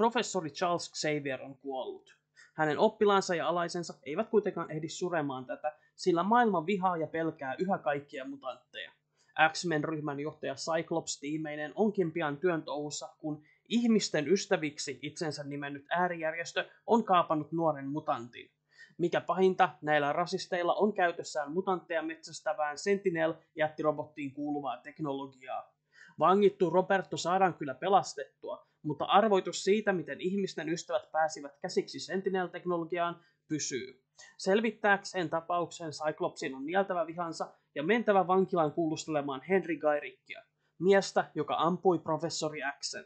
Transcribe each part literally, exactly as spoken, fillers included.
Professori Charles Xavier on kuollut. Hänen oppilaansa ja alaisensa eivät kuitenkaan ehdi suremaan tätä, sillä maailma vihaa ja pelkää yhä kaikkia mutantteja. X-Men-ryhmän johtaja Cyclops tiimeinen onkin pian työn touhussa, kun ihmisten ystäviksi itsensä nimennyt äärijärjestö on kaapannut nuoren mutantin. Mikä pahinta, näillä rasisteilla on käytössään mutantteja metsästävään Sentinel-jättirobottiin kuuluvaa teknologiaa. Vangittu Roberto saadaan kyllä pelastettua, mutta arvoitus siitä, miten ihmisten ystävät pääsivät käsiksi Sentinel-teknologiaan, pysyy. Selvittääkseen tapauksen Cyclopsin on nieltävä vihansa ja mentävä vankilaan kuulustelemaan Henry Gyrickia, miestä, joka ampui professori Xen.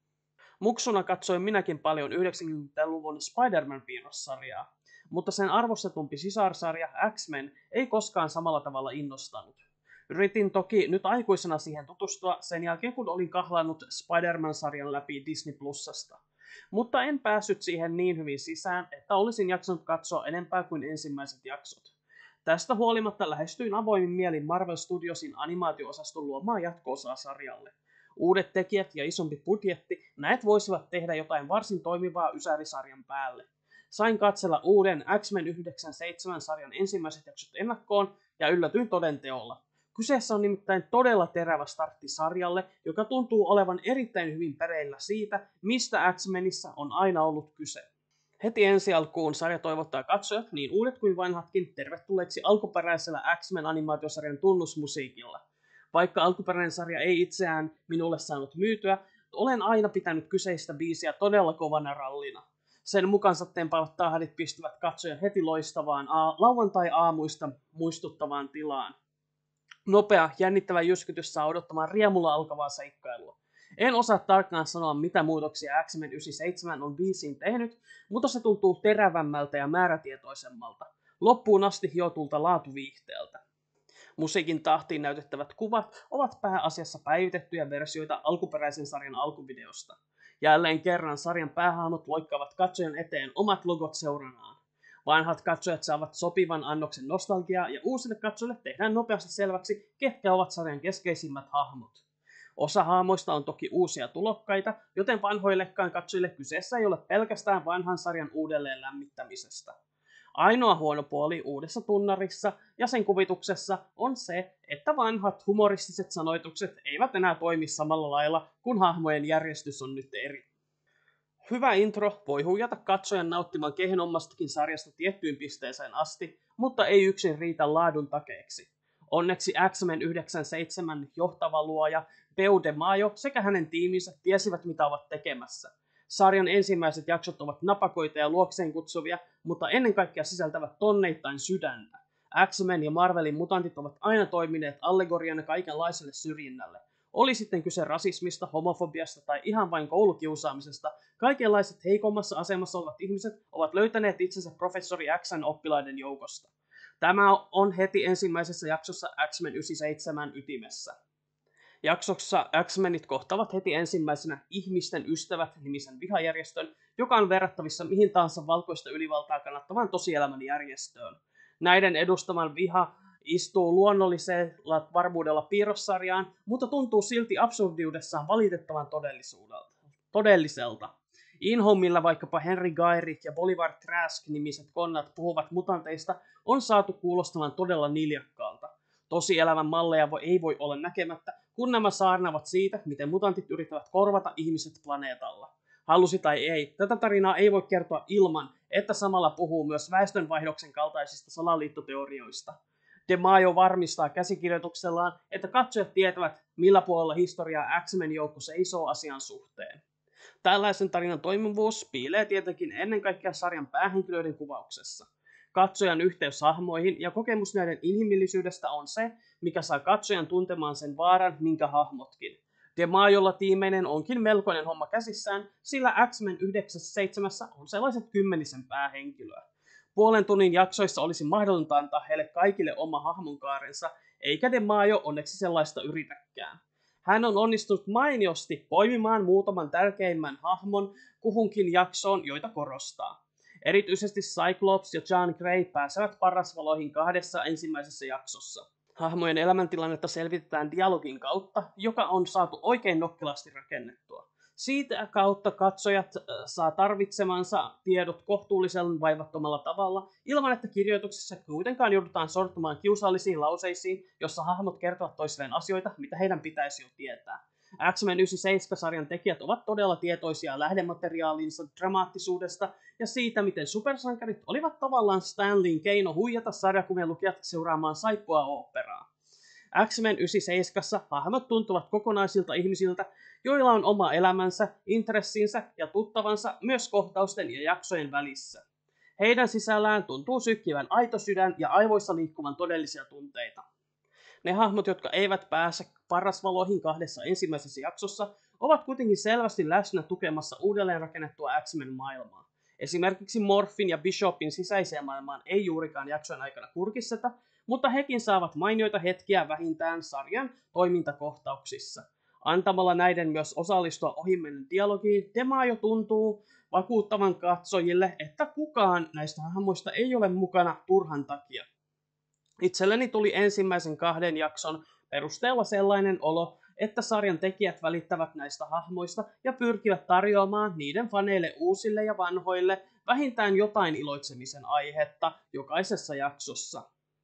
Muksuna katsoin minäkin paljon yhdeksänkymmentäluvun Spider-Man-piirrossarjaa, mutta sen arvostetumpi sisarsarja X-Men ei koskaan samalla tavalla innostanut. Yritin toki nyt aikuisena siihen tutustua sen jälkeen, kun olin kahlannut Spider-Man-sarjan läpi Disney Plusasta. Mutta en päässyt siihen niin hyvin sisään, että olisin jaksanut katsoa enempää kuin ensimmäiset jaksot. Tästä huolimatta lähestyin avoimin mielin Marvel Studiosin animaatio-osaston luomaa jatko-osaa sarjalle. Uudet tekijät ja isompi budjetti, näet voisivat tehdä jotain varsin toimivaa ysärisarjan päälle. Sain katsella uuden X-Men yhdeksänkymmentäseitsemän-sarjan ensimmäiset jaksot ennakkoon ja yllätyin todenteolla. Kyseessä on nimittäin todella terävä startti sarjalle, joka tuntuu olevan erittäin hyvin pereillä siitä, mistä X-Menissä on aina ollut kyse. Heti ensi alkuun sarja toivottaa katsojat, niin uudet kuin vanhatkin, tervetulleeksi alkuperäisellä X-Men-animaatiosarjan tunnusmusiikilla. Vaikka alkuperäinen sarja ei itseään minulle saanut myytyä, olen aina pitänyt kyseistä biisiä todella kovana rallina. Sen mukansa tempaavat tahdit pistävät katsojan heti loistavaan a- lauantai-aamuista muistuttavaan tilaan. Nopea, jännittävä jyskytys saa odottamaan riemulla alkavaa seikkailua. En osaa tarkkaan sanoa, mitä muutoksia X-Men yhdeksänkymmentäseitsemän on biisiin tehnyt, mutta se tuntuu terävämmältä ja määrätietoisemmalta, loppuun asti hiotulta laatuviihteeltä. Musiikin tahtiin näytettävät kuvat ovat pääasiassa päivitettyjä versioita alkuperäisen sarjan alkuvideosta. Jälleen kerran sarjan päähahmot loikkaavat katsojan eteen omat logot seuranaan. Vanhat katsojat saavat sopivan annoksen nostalgiaa ja uusille katsojille tehdään nopeasti selväksi, ketkä ovat sarjan keskeisimmät hahmot. Osa hahmoista on toki uusia tulokkaita, joten vanhoillekaan katsojille kyseessä ei ole pelkästään vanhan sarjan uudelleen lämmittämisestä. Ainoa huono puoli uudessa tunnarissa ja sen kuvituksessa on se, että vanhat humoristiset sanoitukset eivät enää toimi samalla lailla, kun hahmojen järjestys on nyt eri. Hyvä intro voi huijata katsojan nauttimaan kehnommastakin sarjasta tiettyyn pisteeseen asti, mutta ei yksin riitä laadun takeeksi. Onneksi X-Men yhdeksänkymmentäseitsemän johtava luoja Peu DeMaio sekä hänen tiiminsä tiesivät mitä ovat tekemässä. Sarjan ensimmäiset jaksot ovat napakoita ja luokseen kutsuvia, mutta ennen kaikkea sisältävät tonneittain sydäntä. X-Men ja Marvelin mutantit ovat aina toimineet allegoriana kaikenlaiselle syrjinnälle. Oli sitten kyse rasismista, homofobiasta tai ihan vain koulukiusaamisesta, kaikenlaiset heikommassa asemassa olevat ihmiset ovat löytäneet itsensä professori Xn oppilaiden joukosta. Tämä on heti ensimmäisessä jaksossa X-Men yhdeksänkymmentäseitsemän ytimessä. Jaksossa X-Menit kohtavat heti ensimmäisenä ihmisten ystävät nimisen vihajärjestön, joka on verrattavissa mihin tahansa valkoista ylivaltaa kannattavaan tosielämän järjestöön. Näiden edustaman viha istuu luonnollisella varmuudella piirrossarjaan, mutta tuntuu silti absurdiudessaan valitettavan todelliselta. Inho, millä vaikkapa Henry Gyrich ja Bolivar Trask-nimiset konnat puhuvat mutanteista, on saatu kuulostamaan todella niljakkaalta. Tosielämän malleja ei voi olla näkemättä, kun nämä saarnaavat siitä, miten mutantit yrittävät korvata ihmiset planeetalla. Halusi tai ei, tätä tarinaa ei voi kertoa ilman, että samalla puhuu myös väestönvaihdoksen kaltaisista salaliittoteorioista. DeMaio varmistaa käsikirjoituksellaan, että katsojat tietävät, millä puolella historiaa X-Men joukko seisoo asian suhteen. Tällaisen tarinan toimivuus piilee tietenkin ennen kaikkea sarjan päähenkilöiden kuvauksessa. Katsojan yhteys hahmoihin ja kokemus näiden inhimillisyydestä on se, mikä saa katsojan tuntemaan sen vaaran, minkä hahmotkin. DeMaiolla tiimeinen onkin melkoinen homma käsissään, sillä X-Men yhdeksänkymmentäseitsemän on sellaiset kymmenisen päähenkilöä. Puolen tunnin jaksoissa olisi mahdollista antaa heille kaikille oma hahmonkaarensa, eikä DeMaio onneksi sellaista yritäkään. Hän on onnistunut mainiosti poimimaan muutaman tärkeimmän hahmon kuhunkin jaksoon, joita korostaa. Erityisesti Cyclops ja Jean Grey pääsevät parasvaloihin kahdessa ensimmäisessä jaksossa. Hahmojen elämäntilannetta selvitetään dialogin kautta, joka on saatu oikein nokkelasti rakennettua. Siitä kautta katsojat saa tarvitsemansa tiedot kohtuullisen vaivattomalla tavalla, ilman että kirjoituksessa kuitenkaan joudutaan sortumaan kiusallisiin lauseisiin, jossa hahmot kertovat toisilleen asioita, mitä heidän pitäisi jo tietää. X-Men yhdeksänkymmentäseitsemän-sarjan tekijät ovat todella tietoisia lähdemateriaalinsa dramaattisuudesta ja siitä, miten supersankarit olivat tavallaan Stan Leen keino huijata sarjakuvien lukijat seuraamaan saippua oopperaa. X-Men yhdeksänkymmentäseitsemän hahmot tuntuvat kokonaisilta ihmisiltä, joilla on oma elämänsä, intressinsä ja tuttavansa myös kohtausten ja jaksojen välissä. Heidän sisällään tuntuu sykkivän aito sydän ja aivoissa liikkuvan todellisia tunteita. Ne hahmot, jotka eivät pääse parasvaloihin kahdessa ensimmäisessä jaksossa, ovat kuitenkin selvästi läsnä tukemassa uudelleenrakennettua X-Men-maailmaa. Esimerkiksi Morphin ja Bishopin sisäiseen maailmaan ei juurikaan jakson aikana kurkisseta, mutta hekin saavat mainioita hetkiä vähintään sarjan toimintakohtauksissa. Antamalla näiden myös osallistua ohimennen dialogiin, Demaajo tuntuu vakuuttavan katsojille, että kukaan näistä hahmoista ei ole mukana turhan takia. Itselleni tuli ensimmäisen kahden jakson perusteella sellainen olo, että sarjan tekijät välittävät näistä hahmoista ja pyrkivät tarjoamaan niiden faneille uusille ja vanhoille vähintään jotain iloitsemisen aihetta jokaisessa jaksossa.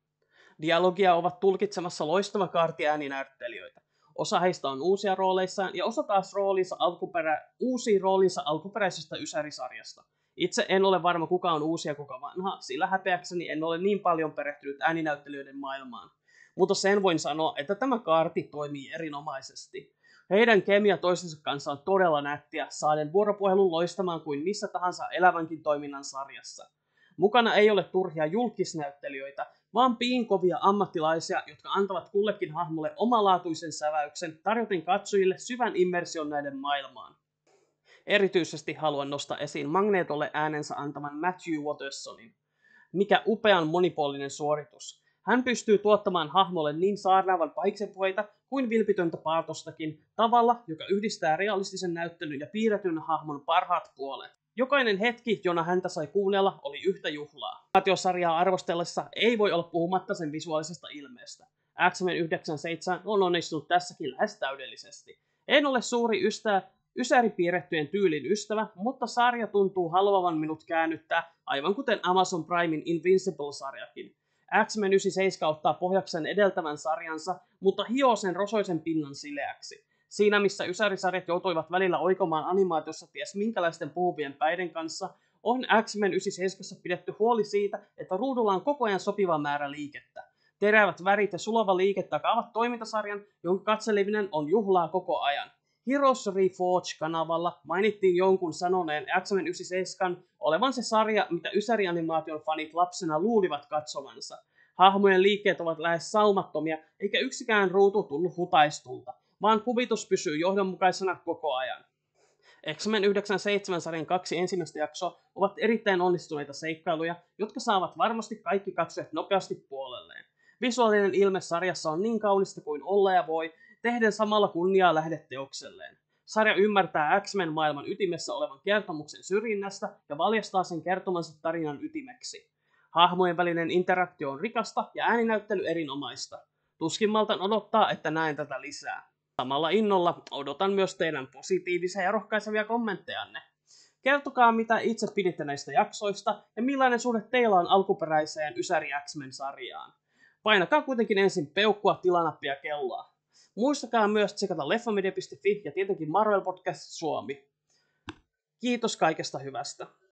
Dialogia ovat tulkitsemassa loistava kaarti ääninäyttelijöitä. Osa heistä on uusia rooleissaan ja osa taas roolinsa alkuperä... uusia roolinsa alkuperäisestä Ysäri-sarjasta. Itse en ole varma kuka on uusi ja kuka vanha, sillä häpeäkseni en ole niin paljon perehtynyt ääninäyttelijöiden maailmaan. Mutta sen voin sanoa, että tämä kaarti toimii erinomaisesti. Heidän kemia toisensa kanssa on todella nättiä, saaden vuoropuhelun loistamaan kuin missä tahansa elävänkin toiminnan sarjassa. Mukana ei ole turhia julkisnäyttelijöitä, vaan piinkovia ammattilaisia, jotka antavat kullekin hahmolle omalaatuisen säväyksen, tarjoten katsojille syvän immersion näiden maailmaan. Erityisesti haluan nostaa esiin Magnetolle äänensä antaman Matthew Wattersonin. Mikä upean monipuolinen suoritus. Hän pystyy tuottamaan hahmolle niin saarnaavan pahiksenpuheita kuin vilpitöntä paatostakin tavalla, joka yhdistää realistisen näyttelyn ja piirretyn hahmon parhaat puolet. Jokainen hetki, jona häntä sai kuunnella, oli yhtä juhlaa. Animaatiosarjaa arvostellessa ei voi olla puhumatta sen visuaalisesta ilmeestä. X-Men yhdeksänkymmentäseitsemän on onnistunut tässäkin lähes täydellisesti. En ole suuri ystävä Ysäri-piirrettyjen tyylin ystävä, mutta sarja tuntuu haluavan minut käännyttää, aivan kuten Amazon Primein Invincible-sarjakin. X-Men yhdeksänkymmentäseitsemän ottaa pohjakseen edeltävän sarjansa, mutta hioo sen rosoisen pinnan sileäksi. Siinä missä Ysäri-sarjat joutuivat välillä oikomaan animaatiossa ties minkälaisten puhuvien päiden kanssa, on X-Men yhdeksänkymmentäseitsemän pidetty huoli siitä, että ruudulla on koko ajan sopiva määrä liikettä. Terävät värit ja sulava liike takaavat toimintasarjan, jonka katseleminen on juhlaa koko ajan. Heroes Reforge-kanavalla mainittiin jonkun sanoneen X-Men yhdeksänkymmentäseitsemän olevan se sarja, mitä Ysäri-animaation fanit lapsena luulivat katsovansa. Hahmojen liikkeet ovat lähes saumattomia, eikä yksikään ruutu tunnu hutaistulta, vaan kuvitus pysyy johdonmukaisena koko ajan. X-Men yhdeksänkymmentäseitsemän-sarjan kaksi ensimmäistä jaksoa ovat erittäin onnistuneita seikkailuja, jotka saavat varmasti kaikki katsojat nopeasti puolelleen. Visuaalinen ilme sarjassa on niin kaunista kuin olla ja voi, tehden samalla kunniaa lähdeteokselleen. Sarja ymmärtää X-Men-maailman ytimessä olevan kertomuksen syrjinnästä ja valjastaa sen kertomansa tarinan ytimeksi. Hahmojen välinen interaktio on rikasta ja ääninäyttely erinomaista. Tuskin maltan odottaa, että näen tätä lisää. Samalla innolla odotan myös teidän positiivisia ja rohkaisevia kommenttejanne. Kertokaa, mitä itse piditte näistä jaksoista ja millainen suhde teillä on alkuperäiseen Ysäri X-Men-sarjaan. Painakaa kuitenkin ensin peukkua, tilanappia ja kelloa. Muistakaa myös tsekata leffamedia piste fi ja tietenkin Marvel Podcast Suomi. Kiitos kaikesta hyvästä.